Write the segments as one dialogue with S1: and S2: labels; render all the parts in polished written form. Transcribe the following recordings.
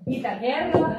S1: Kiitän Herraa.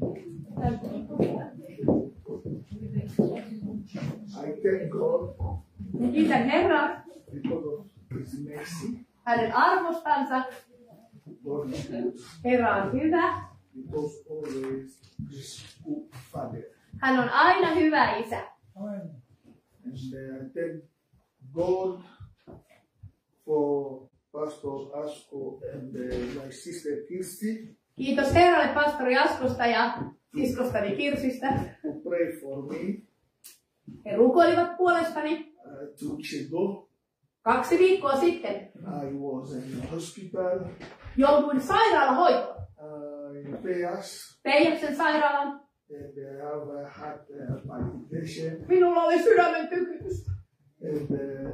S2: I thank God
S1: Kiitän Herraa
S2: because of His mercy.
S1: hänen arvostansa.
S2: God is good
S1: Herra on hyvä.
S2: because always He's good Father.
S1: Hän on aina hyvä isä.
S2: And I thank God for Pastor Asko and my sister Kirsti
S1: Kiitos Herralle pastori Askosta ja siskostani Kirsistä.
S2: who prayed for me
S1: He rukoilivat puolestani
S2: 2 weeks ago.
S1: 2 viikkoa sitten.
S2: I was in the hospital
S1: Jouduin sairaalahoitoon.
S2: in Payas
S1: Peijaksen sairaalan.
S2: and I have had palpitation.
S1: Minulla oli sydämen tykytystä.
S2: And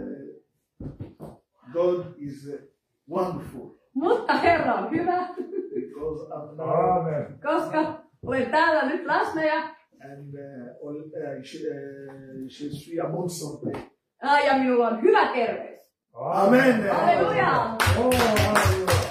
S2: God is wonderful
S1: Mutta Herra on hyvä,
S2: because I'm now
S3: Amen.
S1: koska olen täällä nyt läsnä ja,
S2: and je suis à bonne santé.
S1: ja minulla on hyvä terveys.
S2: Amen.
S1: Halleluja!
S3: Oh, hallelujah.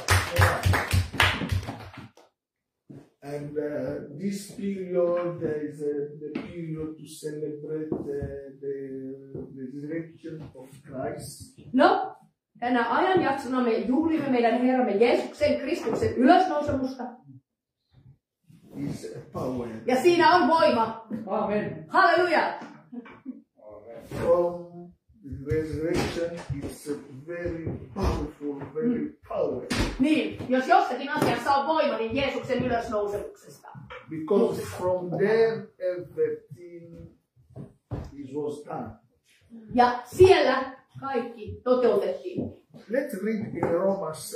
S2: And this period is the period to celebrate the resurrection of Christ.
S1: No, tänä ajanjaksona me juhlimme meidän Herramme Jeesuksen Kristuksen ylösnousemusta.
S2: Is power.
S1: Ja siinä on voima.
S3: Amen.
S1: Halleluja!
S2: From the resurrection, it's very powerful, very powerful.
S1: Niin, jos jossakin asiassa on voima, niin Jeesuksen ylösnousemuksesta.
S2: Because from there everything was done.
S1: Ja siellä kaikki toteutettiin.
S2: Let's read in Romans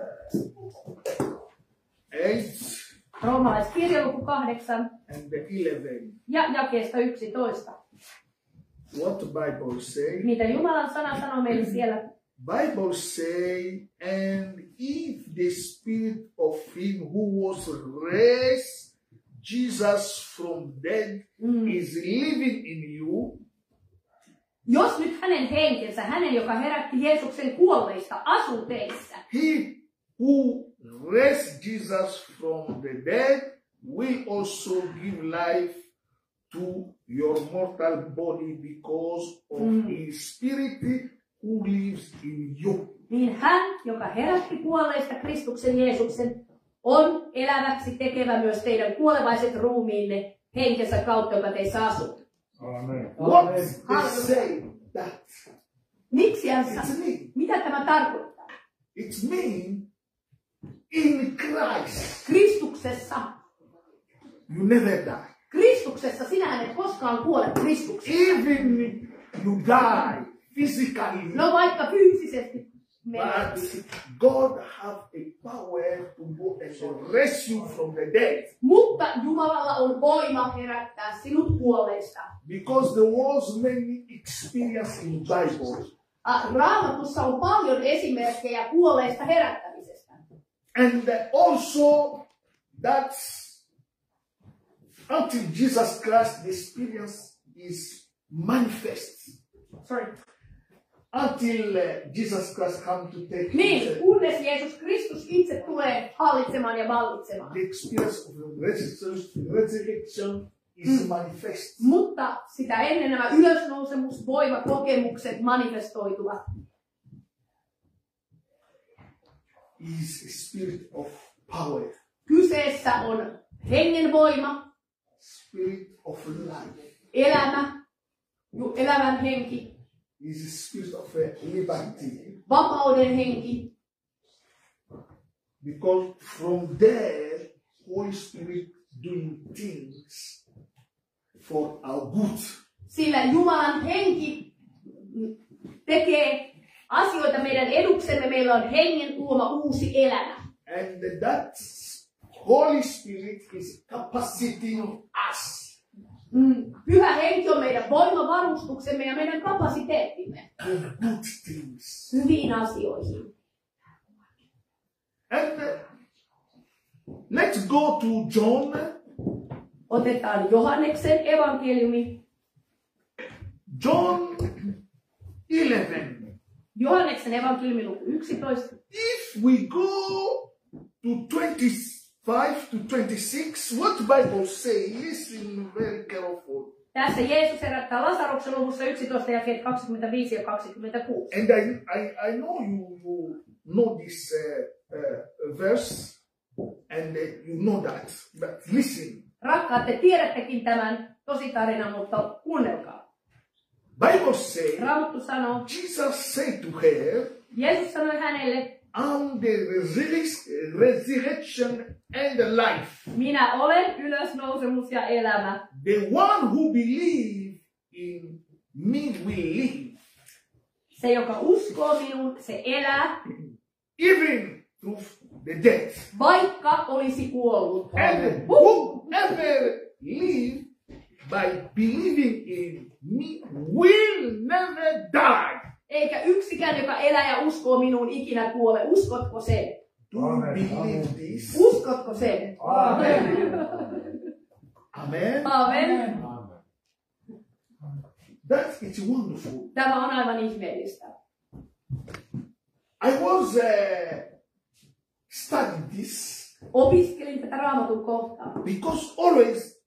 S2: 8
S1: Roomalaiskirja luku 8
S2: and 11.
S1: ja jakeesta 11.
S2: What the Bible say?
S1: Mitä Jumalan sana sanoo meille siellä?
S2: Bible say, and if the spirit of him who was raised Jesus from dead is living in you,
S1: Jos nyt hänen henkensä, hänen joka herätti Jeesuksen kuolleista, asuu teissä,
S2: he who raised Jesus from the dead will also give life to your mortal body because of his spirit who lives in you.
S1: niin hän, joka herätti kuolleista Kristuksen Jeesuksen, on eläväksi tekevä myös teidän kuolevaiset ruumiinne henkensä kautta, joka teissä asuu.
S3: Amen.
S2: What
S3: Amen.
S2: they say that?
S1: Miksi hän
S2: It's
S1: sanoo?
S2: me.
S1: Mitä tämä tarkoittaa?
S2: It's mean in Christ
S1: Kristuksessa.
S2: you never die.
S1: Kristuksessa sinä et koskaan kuole Kristuksessa.
S2: Even you die physically,
S1: No vaikka fyysisesti menet.
S2: but God have a power to go and raise you from the dead.
S1: Mutta Jumalalla on voima herättää sinut kuolleista.
S2: Because there was many experience in Bible.
S1: Raamatussa on paljon esimerkkejä kuolleista herättämisestä.
S2: And also that's until Jesus Christ the experience is manifest.
S1: Sorry.
S2: Until Jesus Christ come to take
S1: Niin, kunnes Jeesus Kristus itse tulee hallitsemaan ja vallitsemaan.
S2: the experience of the resurrection is manifest.
S1: Mutta sitä ennen nämä ylösnousemusvoimakokemukset manifestoituvat.
S2: Is a spirit of power,
S1: Kyseessä on hengen voima,
S2: spirit of life,
S1: elämä, elävän henki,
S2: is a spirit of liberty.
S1: vapauden henki.
S2: Because from there, Holy Spirit doing things for our good.
S1: Sillä Jumalan henki tekee asioita meidän eduksemme. Meillä on hengen luoma uusi elämä.
S2: And that Holy Spirit is capaciting us
S1: Pyhä henki on meidän voimavarustuksemme ja meidän kapasiteettimme
S2: for good things.
S1: hyviin asioihin.
S2: And let's go to John
S1: Otetaan Johanneksen evankeliumi.
S2: John 11.
S1: Johanneksen evankeliumi luku 11.
S2: If we go to 25 5-26, what the Bible says, listen very careful.
S1: Tässä Jeesus herättää Lasaruksen luvussa 11 jakeet 25 ja 26.
S2: And I know you know this verse, and you know that, but listen.
S1: Rakkaat, te tiedättekin tämän tositarinan, mutta kuunnelkaa.
S2: Bible says,
S1: Raamattu sanoo,
S2: Jesus said to her,
S1: Jeesus sanoi hänelle,
S2: I'm the resurrection and the life.
S1: minä olen ylösnousemus ja elämä.
S2: The one who believes in me will live,
S1: Se, joka uskoo minuun, se elää,
S2: even through the death.
S1: vaikka olisi kuollut.
S2: And whoever live by believing in me will never die.
S1: Eikä yksikään, joka elää ja uskoo minuun, ikinä kuole. Uskotko sen?
S2: Do you believe this?
S1: Uskotko sen?
S3: Amen.
S2: Amen.
S1: Amen.
S2: That is wonderful.
S1: Tämä on aivan ihmeellistä.
S2: I was studying this
S1: Opiskelin tätä Raamatun kohtaa.
S2: because always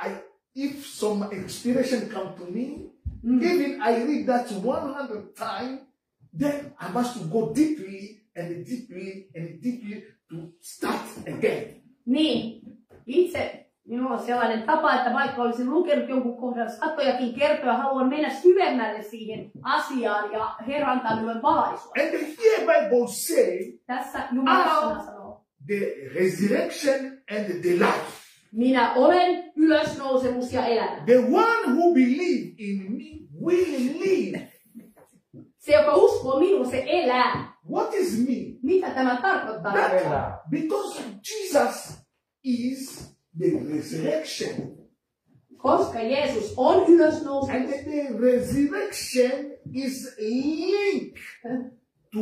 S2: if some inspiration come to me, even I read that 100 times, then I must go deeply and deeply and deeply to start again.
S1: Niin, itse minulla on sellainen tapa, että vaikka olisin lukenut jonkun kohdan satojakin kertoja, haluan mennä syvemmälle siihen asiaan ja Herra antaa minulle valaisua.
S2: And here Bible say,
S1: Tässä Jumalan sana sanoo,
S2: the resurrection and the life.
S1: minä olen ylösnousemus ja elämä.
S2: The one who believe in me will live.
S1: Se, joka uskoo minuun, se elää.
S2: What is me?
S1: Mitä tämä tarkoittaa?
S2: That, because Jesus is the resurrection.
S1: Koska Jeesus on ylösnousemus.
S2: And the resurrection is linked to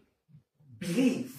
S2: belief.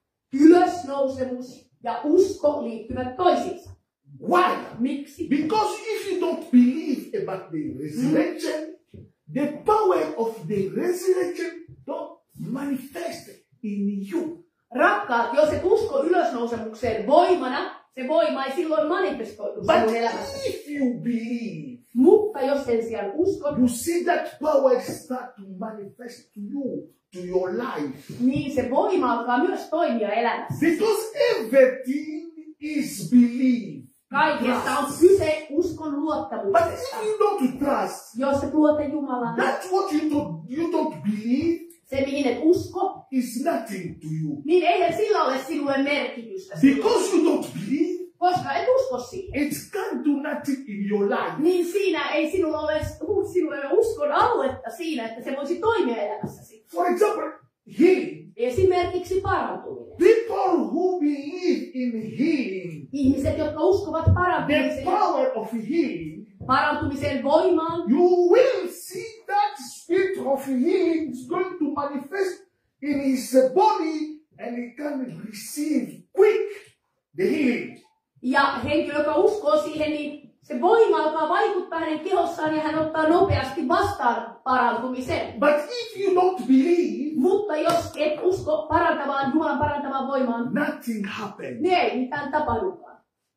S1: Ylösnousemus ja usko liittyvät toisiinsa.
S2: Why?
S1: Miksi?
S2: Because if you don't believe about the resurrection, the power of the resurrection don't manifest in you.
S1: Rakkaat, jos et usko ylösnousemukseen voimana, se voima ei silloin manifestoitu
S2: But
S1: sinun elämässäsi.
S2: if you believe,
S1: Mutta jos sen sijaan uskot,
S2: you see that power start to manifest to you, to your life.
S1: niin se voima alkaa myös toimia elämässä.
S2: Because everything is belief.
S1: Kaikessa on kyse uskon
S2: But
S1: luottamuksesta.
S2: if you don't trust,
S1: Jos et luota Jumalaan,
S2: that's what you don't believe
S1: se mihin et usko,
S2: is nothing to you.
S1: niin eihän sillä ole sinulle merkitystä.
S2: Because you don't believe,
S1: Koska et usko siihen.
S2: it can't do nothing in your life.
S1: Niin siinä ei sinulla ole uskon aluetta siinä, että se voisi toimia elämässäsi.
S2: For example, healing.
S1: Esimerkiksi parantuminen.
S2: People who believe in healing,
S1: Ihmiset, jotka uskovat
S2: the
S1: parantumiseen,
S2: power of healing,
S1: parantumisen voimaan,
S2: you will see that spirit of healing is going to manifest in his body and he can receive quick the healing.
S1: ja henkilö, joka uskoo siihen, niin se voima alkaa vaikuttaa hänen kehossaan ja hän ottaa nopeasti vastaan parantumisen.
S2: But if you don't believe,
S1: Mutta jos et usko parantavaan, Jumalan parantavaan voimaan,
S2: nothing happens.
S1: niin ei mitään tapahdukaan.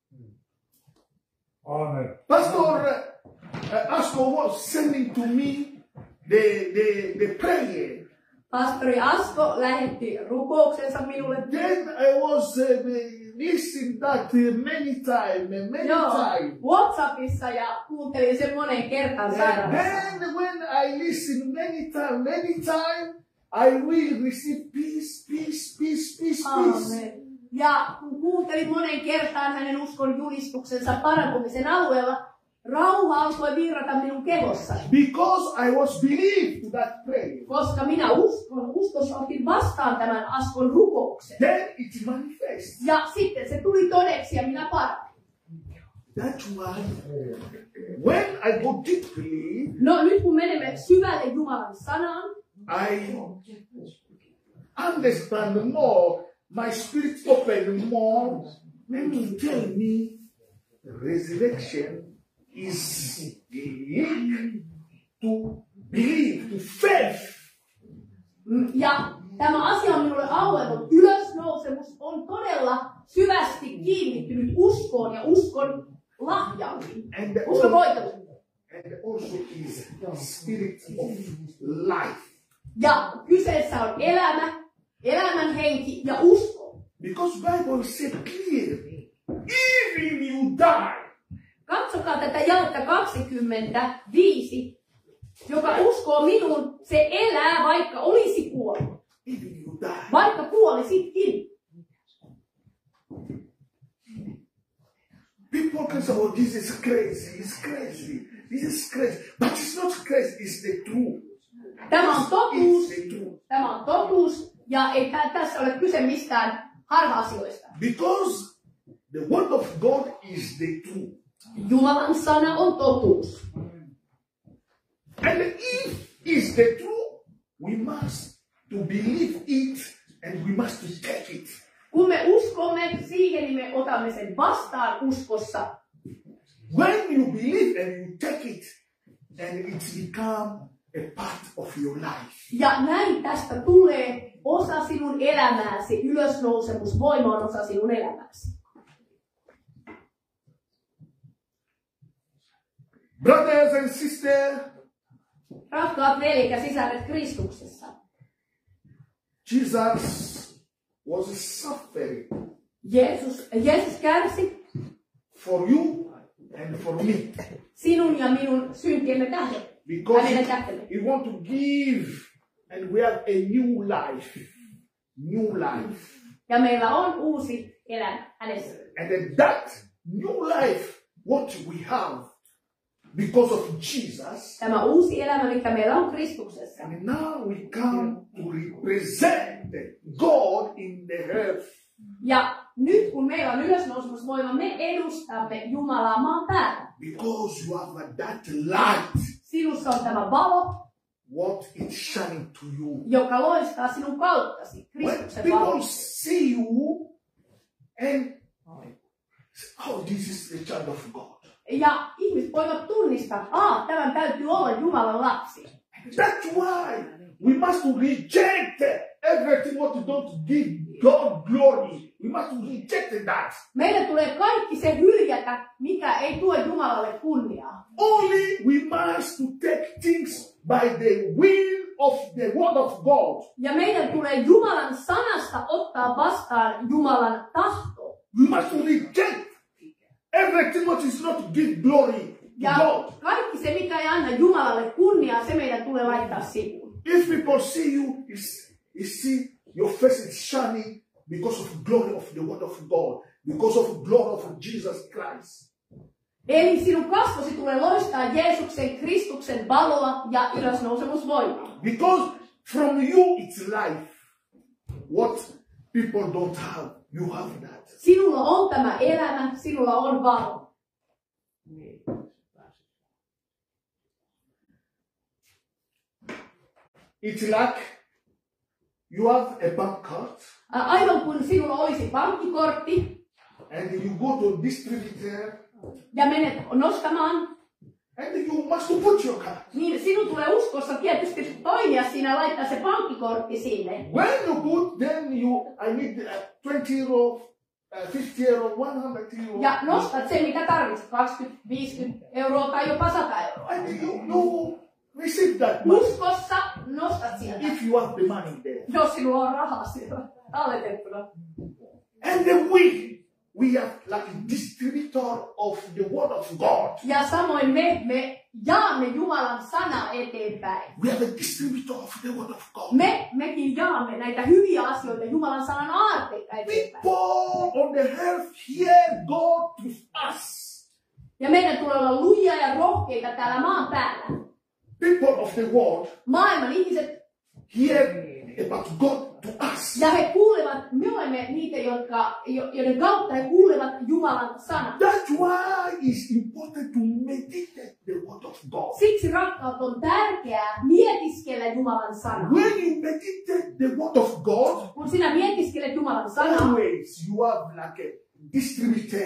S3: Amen.
S2: Pastor Asko was sending to me the prayer.
S1: Pastori Asko lähetti rukouksensa minulle.
S2: Then I was listening that many times.
S1: Joo, WhatsAppissa ja kuuntelin sen moneen kertaan
S2: And
S1: sairaalassa.
S2: then when I listen many times, I will receive peace.
S1: Aamen. Ja kun kuuntelin moneen kertaan hänen uskon julistuksensa parantumisen alueella, rauha alkoi virrata minun kehossani.
S2: Because I was believed to that prayer.
S1: Koska minä uskossa otin vastaan tämän Askon rukouksen.
S2: Then it manifests.
S1: Ja sitten se tuli todeksi ja minä paranin.
S2: That's why when I go deeply,
S1: No nyt kun menemme syvälle Jumalan sanaan,
S2: I understand more. My spirit open more and tell me resurrection is linked to belief, to faith.
S1: ja tämä asia on minulle auennut. Ylösnousemus on todella syvästi kiinnittynyt uskoon ja uskon lahjauksiin.
S2: And the
S1: Uskon voiteluun.
S2: and also is spirit of life.
S1: Ja kyseessä on elämä, elämän henki ja usko.
S2: Because Bible says clearly, even you die,
S1: Katsokaa tätä jaetta 25. Joka uskoo minuun, se elää, vaikka olisi kuollut.
S2: even you die.
S1: Vaikka kuolisitkin.
S2: People can say, oh, this is crazy, it's crazy, this is crazy. But it's not crazy, it's the truth.
S1: Tämä on totuus.
S2: It's the truth.
S1: Tämä on totuus. Ja ei tässä ole kyse mistään harha-asioista.
S2: Because the word of God is the truth.
S1: Jumalan sana on totuus.
S2: And if it's the truth, we must to believe it and we must to take it.
S1: Kun me uskomme siihen, niin me otamme sen vastaan uskossa.
S2: When you believe and you take it, and it's become a part of your life.
S1: Ja näin tästä tulee osa sinun elämääsi. Ylösnousemusvoima on osa sinun elämääsi.
S2: Brothers and sisters,
S1: Rakkaat veljet ja sisaret Kristuksessa.
S2: Jesus was suffering
S1: Jeesus kärsi
S2: for you and for me.
S1: sinun ja minun syntiemme tähden.
S2: Because
S1: Hänen tähtemme.
S2: he want to give and we have a new life. New life.
S1: Ja meillä on uusi elämä hänessä.
S2: And then that new life, what we have because of Jesus,
S1: Tämä uusi elämä, mikä meillä on Kristuksessa.
S2: and now we come to represent God in the earth.
S1: Ja nyt kun meillä on ylösnousemusvoima, me edustamme Jumalaa maan päällä.
S2: Because you have that light,
S1: Sinussa on tämä valo,
S2: what is shining to you.
S1: joka loistaa sinun kauttasi.
S2: When
S1: Kristuksen
S2: people
S1: valo.
S2: see you and oh, this is the child of God.
S1: Ja ihmiset voivat tunnistaa, tämän täytyy olla Jumalan lapsi.
S2: That's why we must reject everything what don't give God glory. We must reject that.
S1: Meidän tulee kaikki se hyljätä, mikä ei tuo Jumalalle kunniaa.
S2: Only we must to take things by the will of the word of God.
S1: Ja meidän tulee Jumalan sanasta ottaa vastaan Jumalan tahto.
S2: We must reject everything what is not give glory to
S1: Ja
S2: God.
S1: kaikki se, mikä ei anna Jumalalle kunniaa, se meidän tulee laittaa sivuun.
S2: If people see you, you see your face is shining because of glory of the word of God, because of glory of Jesus Christ.
S1: Eli sinun kasvosi tulee loistaa Jeesuksen, Kristuksen valoa ja ylösnousemusvoimaa.
S2: Because from you it's life. What people don't have, you have that.
S1: Sinulla on tämä elämä, sinulla on valo.
S2: It's like you have a bank card
S1: Aivan kuin sinulla olisi pankkikortti
S2: and you go to distributor
S1: ja menet nostamaan,
S2: and you must put your card.
S1: niin sinun tulee uskossa tietysti toimia siinä ja laittaa se pankkikortti sinne.
S2: When you put, then I need 20 euro, 50 euro, 100 euro.
S1: Ja nostat sen, mitä tarvitset, 20, 50 euroa tai jopa 100 euroa.
S2: And you receive that money
S1: Uskossa nostat sieltä,
S2: if you have the money there.
S1: jos sinulla on rahaa siellä talletettuna.
S2: And then we are like a distributor of the word of God.
S1: Ja samoin me jaamme Jumalan sanaa eteenpäin.
S2: We are the distributor of the word of God.
S1: Mekin jaamme näitä hyviä asioita, Jumalan sanan aarteita eteenpäin.
S2: People on the earth hear God through us.
S1: Ja meidän tulee olla lujia ja rohkeita täällä maan päällä.
S2: People of the world
S1: Maailman ihmiset,
S2: hear about God to us.
S1: ja he kuulevat, me olemme niitä, joiden kautta he kuulevat Jumalan sanan.
S2: That's why it's important to meditate the word of God.
S1: Siksi rakkaat on tärkeää mietiskellä Jumalan sanaa.
S2: When you meditate the word of God,
S1: Kun sinä mietiskelet Jumalan sanaa,
S2: always you have like a distributor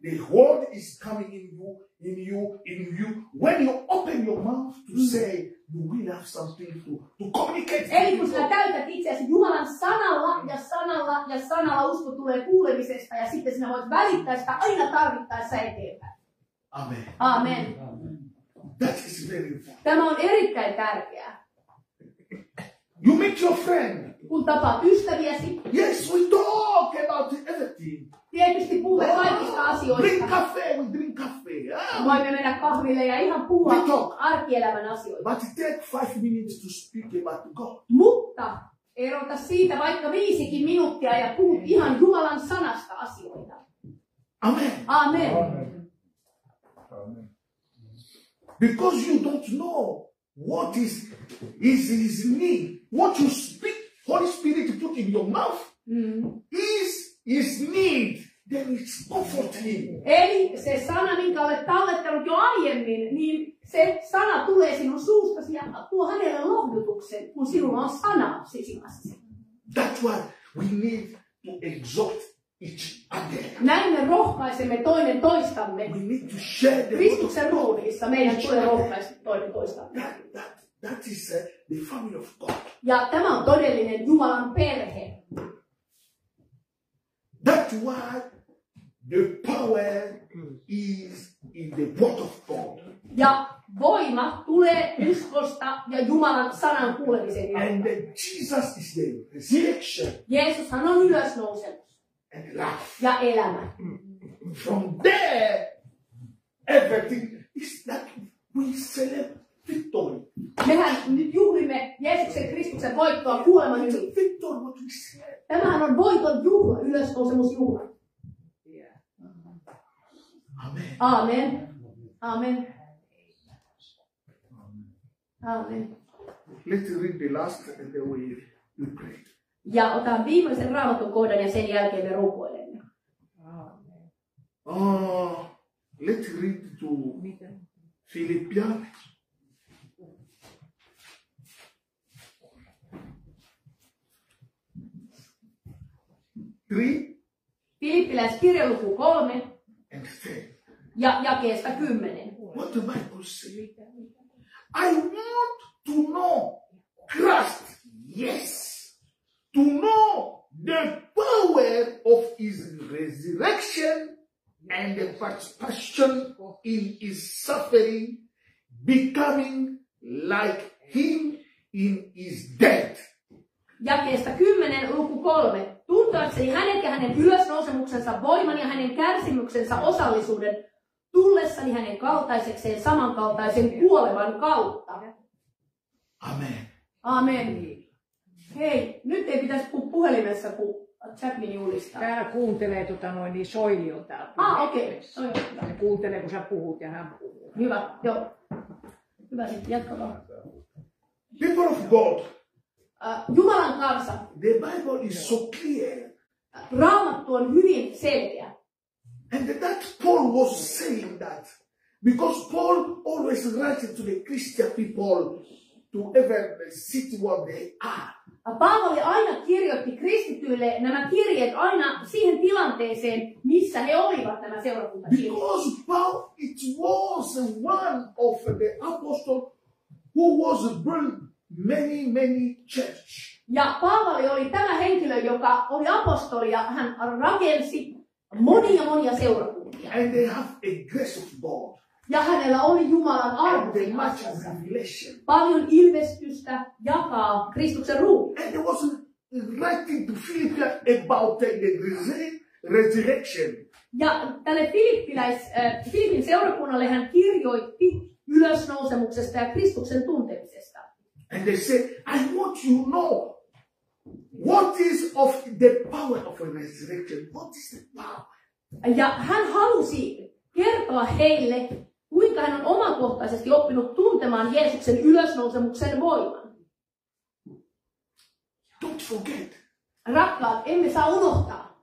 S2: the word is coming in you. When you open your mouth to say, you will have something to communicate.
S1: Eli kun sinä täytät itseäsi Jumalan sanalla usko tulee kuulemisesta ja sitten sinä voit välittää sitä aina tarvittaessa eteenpäin.
S2: Amen.
S1: Amen.
S2: That is very important.
S1: Tämä on erittäin tärkeää.
S2: You meet your friend.
S1: Kun tapaat ystäviäsi,
S2: Yes, we talk about everything.
S1: tietysti puhumme kaikista asioista.
S2: Drink cafe, we drink cafe.
S1: Voimme mennä kahville ja ihan puhua arkielämän asioita.
S2: But it takes 5 minutes to speak about God.
S1: Mutta erota siitä vaikka 5 minuuttia ja puhut ihan Jumalan sanasta asioita.
S2: Amen.
S1: Amen.
S3: Amen. Amen.
S2: Because you don't know what is his need. What you speak, Holy Spirit put in your mouth is his need. Then it's comfort him.
S1: Eli se sana, minkä olet tallettanut jo aiemmin, niin se sana tulee sinun suustasi ja tuo hänelle lohdutuksen, kun sinulla on sana sisimmässä.
S2: That's why we need to exhort each other.
S1: Näin me rohkaisemme toinen toistamme.
S2: We need to share the
S1: Kristuksen ruumiissa meidän tulee rohkaista toinen toistamme.
S2: That is the family of God.
S1: Ja tämä on todellinen Jumalan perhe.
S2: That's why the power is in the word of God.
S1: Ja voima tulee uskosta ja Jumalan sanan kuulemisen kautta.
S2: And Jesus is the resurrection
S1: Jeesushan on ylösnousemus
S2: and life.
S1: ja elämä.
S2: From there, everything is that we celebrate victory.
S1: Mehän nyt juhlimme Jeesuksen Kristuksen voittoa kuoleman
S2: It's
S1: yli.
S2: a victory what we say.
S1: Tämähän on voiton juhla, ylösnousemusjuhla.
S2: Amen.
S1: Amen. Amen. Amen.
S2: Let's read the last and then we pray.
S1: Ja otan viimeisen raamatun kohdan ja sen jälkeen me rukoilemme.
S2: Let's read to Philippians. Filippiläiskirja luku 3 and 10.
S1: ja jakeesta 10.
S2: What the Bible says. I want to know Christ, yes. To know the power of his resurrection and the participation in his suffering, becoming like him in his death.
S1: Jakeesta 10 luku 3. Tuntoakseni hänet ja hänen ylösnousemuksensa voiman ja hänen kärsimyksensä osallisuuden, tullessani hänen kaltaisekseen samankaltaisen kuoleman kautta.
S2: Amen.
S1: Amen. Hei, nyt ei pitäisi puhua puhelimessa, kun Chapman julistaa.
S4: Täällä kuuntelee niin Soili on täällä.
S1: Okei.
S4: Hän kuuntelee, kun sä puhut ja hän puhuu.
S1: Hyvä, joo. Hyvä, sitten jatkamaan.
S2: People of God,
S1: Jumalan kanssa.
S2: the Bible is so clear.
S1: Raamattu on hyvin selkeä.
S2: And that Paul was saying that because Paul always writes to the Christian people to ever city where they are.
S1: Paavali aina kirjoitti kristityille nämä kirjeet aina siihen tilanteeseen, missä he olivat nämä seurakuntakirjeet.
S2: Because Paul, it was one of the apostles who was built many church.
S1: Ja Paavali oli tämä henkilö, joka oli apostoli ja hän rakensi monia seurakuntia.
S2: And they have a grace of God.
S1: Ja hänellä oli Jumalan armo. Paljon ilmestystä jakaa Kristuksen ruumiin.
S2: And he was writing to Philippians about the resurrection.
S1: Ja tälle Filippin seurakunnalle hän kirjoitti ylösnousemuksesta ja Kristuksen tuntemisesta.
S2: And they said, I want you to know what is of the power of a resurrection. What is the power?
S1: Ja hän halusi kertoa heille, kuinka hän on omakohtaisesti oppinut tuntemaan Jeesuksen ylösnousemuksen voiman.
S2: Don't forget.
S1: Rakkaat, emme saa unohtaa.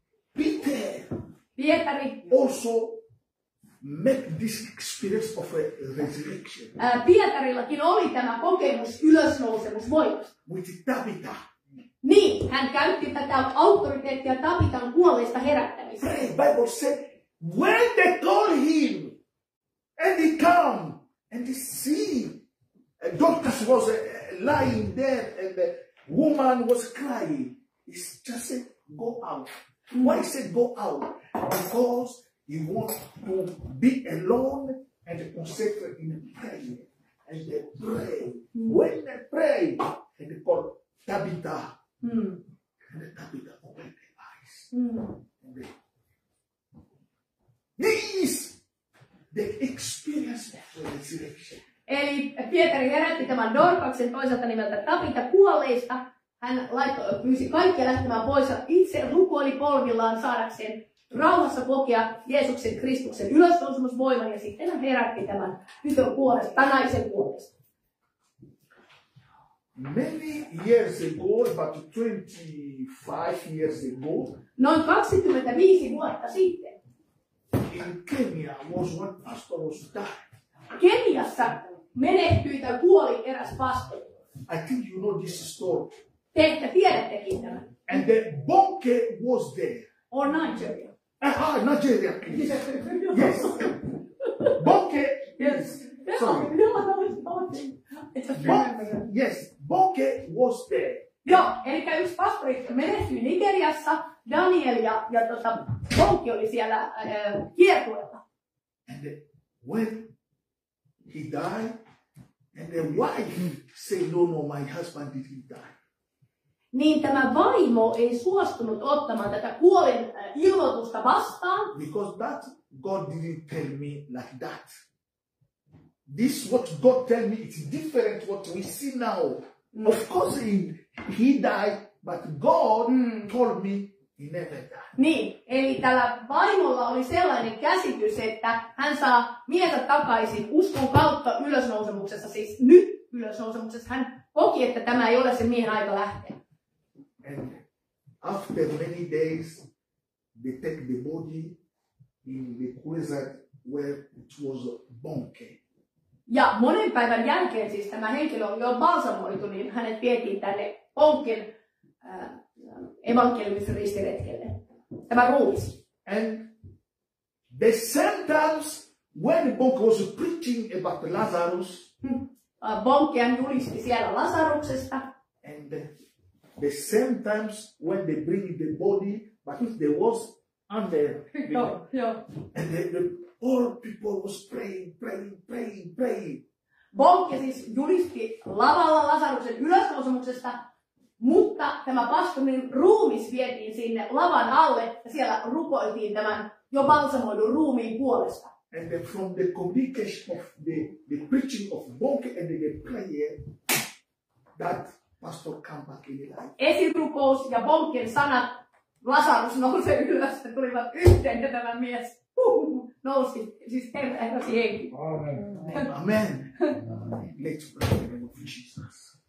S1: Pietari
S2: also make this experience of a resurrection.
S1: Pietarillakin oli tämä kokemus ylösnousemusvoimasta.
S2: With Tabitha.
S1: Niin, hän käytti tätä auktoriteettia Tabitan kuolleista herättämiseen.
S2: Bible said when they call him, and he come, and he see, doctors was lying there, and the woman was crying. He just said, go out. Why he said go out? Because he want to be alone and concentrate in prayer. And they pray. When they pray, and they call Tabitha. And the Tabitha opened their eyes. And they experienced the resurrection.
S1: Eli Pietari herätti tämän Dorkaksen toiselta nimeltä Tabitha kuolleista. Hän pyysi kaikkia lähtemään pois ja itse rukoili polvillaan saadakseen rauhassa kokea Jeesuksen Kristuksen ylösnousemusvoiman ja sitten hän herätti tämän tytön puolesta, tai naisen puolesta.
S2: Many years ago, about 25 years ago,
S1: noin 25 vuotta sitten,
S2: in Kenya was one pastor was died.
S1: Keniassa menehtyi tai kuoli eräs pastori.
S2: I think you know this story.
S1: Te ehkä tiedättekin tämän.
S2: And the Bonke was there.
S1: On Nigeria.
S2: Nigeria, please. Yes. Bonke. Yes. Sorry. Yes, Bonke was there.
S1: Joo, eli yksi pastori menehtyi Nigeriassa, Daniel ja Bonke oli siellä kiertueella.
S2: And when he died, and the wife said, no, my husband didn't die.
S1: Niin tämä vaimo ei suostunut ottamaan tätä kuolin ilmoitusta vastaan.
S2: Because that God didn't tell me like that. This what God tell me, it's different what we see now. Of course he died, but God told me he never died.
S1: Niin, eli tällä vaimolla oli sellainen käsitys, että hän saa miehensä takaisin uskon kautta ylösnousemuksessa, siis nyt ylösnousemuksessa. Hän koki, että tämä ei ole se miehen aika lähteä.
S2: And after many days, they take the body in the closet where it was Bonke.
S1: Ja monen päivän jälkeen siis tämä henkilö oli jo balsamoitu, niin hänet vietiin tänne Bonken evankeliumisen ristiretkelle. Tämä ruumis.
S2: And the same times when Bonke was preaching about Lazarus,
S1: Bonke julisti siellä Lasaruksesta.
S2: and the same times when they bring the body, but there was under and the all people was praying.
S1: Bonke siis julisti lavalla Lasaruksen ylösnousemuksesta, mutta tämä pastorin ruumis vietiin sinne lavan alle ja siellä rukoiltiin tämän jo balsamoidun ruumiin puolesta.
S2: And then from the communication of the preaching of Bonke and the prayer, that pastor come back in life.
S1: Esirukous ja Bonken sanat, Lasarus nousee ylös, ja tulivat yhteen ja tämä mies nousi, siis heräsi henki.
S2: Amen. Amen. Let's pray in the name of Jesus.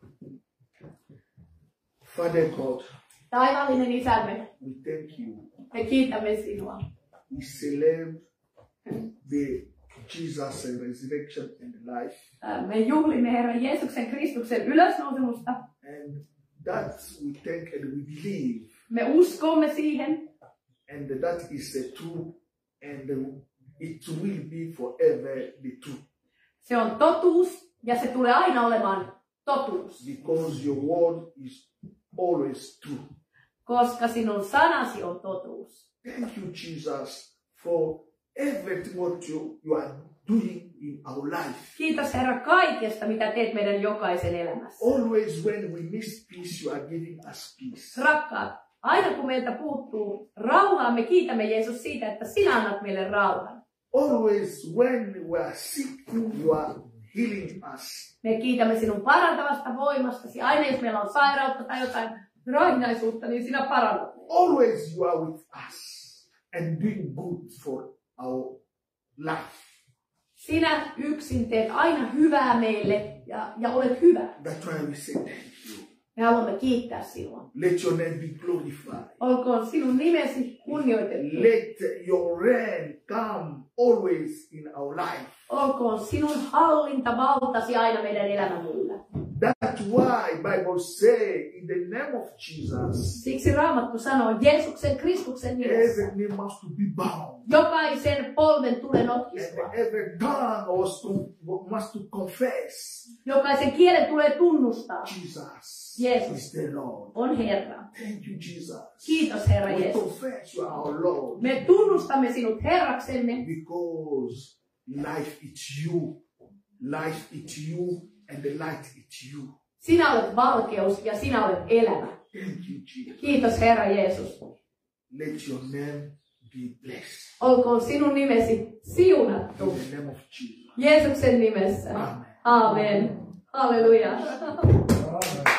S2: Father God,
S1: Taivallinen Isämme,
S2: we thank you.
S1: me kiitämme sinua.
S2: We celebrate the Jesus and resurrection and life.
S1: Me juhlimme Herran Jeesuksen Kristuksen ylösnousemusta.
S2: And that we thank and we believe.
S1: Me uskomme siihen.
S2: And that is the truth. And it will be forever the truth.
S1: Se on totuus ja se tulee aina olemaan totuus.
S2: Because your word is always true.
S1: Koska sinun sanasi on totuus.
S2: Thank you, Jesus, for everything what you are doing in our life.
S1: Kiitos Herra kaikesta, mitä teet meidän jokaisen elämässä.
S2: Always when we miss peace, you are giving us peace.
S1: Rakkaat, aina kun meiltä puuttuu rauhaa, me kiitämme Jeesus siitä, että sinä annat meille rauhan.
S2: Always when we are sick, you are healing us.
S1: Me kiitämme sinun parantavasta voimastasi. Aina jos meillä on sairautta tai jotain raihnaisuutta, niin sinä parannat.
S2: Always you are with us and doing good for our life.
S1: Sinä yksin teet aina hyvää meille ja olet hyvä.
S2: That's why we say thank you.
S1: Me haluamme kiittää sinua.
S2: Let your name be glorified.
S1: Olkoon sinun nimesi kunnioitettu.
S2: Let your reign come always in our life.
S1: Olkoon sinun hallintavaltasi aina meidän elämän yllä.
S2: That's why Bible say in the name of Jesus,
S1: Siksi Raamattu sanoo Jeesuksen Kristuksen nimessä.
S2: every knee must to be bound.
S1: Jokaisen polven tulee
S2: And
S1: notkistua.
S2: every tongue must to confess
S1: Jokaisen kielen tulee tunnustaa.
S2: Jesus
S1: Jeesus
S2: is the Lord.
S1: on Herra.
S2: Thank you, Jesus.
S1: Kiitos Herra
S2: We
S1: Jeesus.
S2: confess you are our Lord
S1: Me tunnustamme sinut Herraksemme,
S2: because life is you. Life is you and the light is you.
S1: sinä olet valkeus ja sinä olet elämä.
S2: Thank you, Jesus.
S1: Kiitos Herra Jeesus.
S2: Let your name be blessed.
S1: Olkoon sinun nimesi siunattu.
S2: In the name of Jesus.
S1: Jeesuksen nimessä.
S2: Amen.
S1: Amen. Halleluja.
S3: Amen.